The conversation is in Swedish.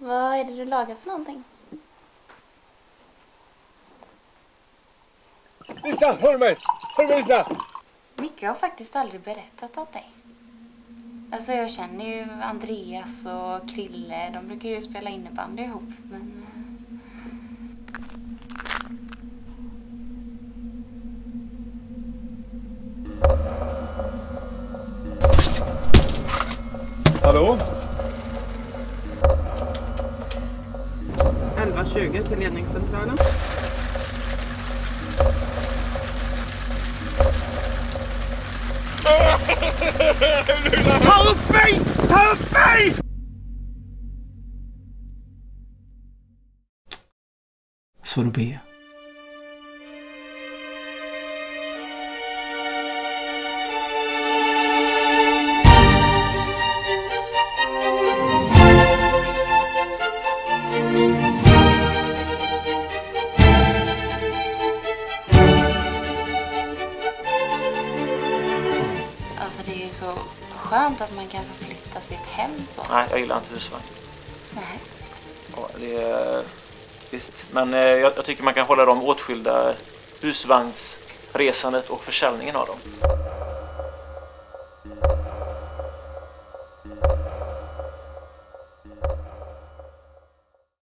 Vad är det du lagar för någonting? Lisa, hör mig! Hör mig, Lisa! Micke har faktiskt aldrig berättat om dig. Alltså jag känner ju Andreas och Krille, de brukar ju spela innebandy ihop, men... Hallå? 11:20 till ledningscentralen. Ta upp mig! Ta upp mig! Sorbet. Alltså det är ju så skönt att man kan förflytta sitt hem så. Nej, jag gillar inte husvagn. Nej. Ja, det är... Visst, men jag tycker man kan hålla dem åtskilda, husvagnsresandet och försäljningen av dem.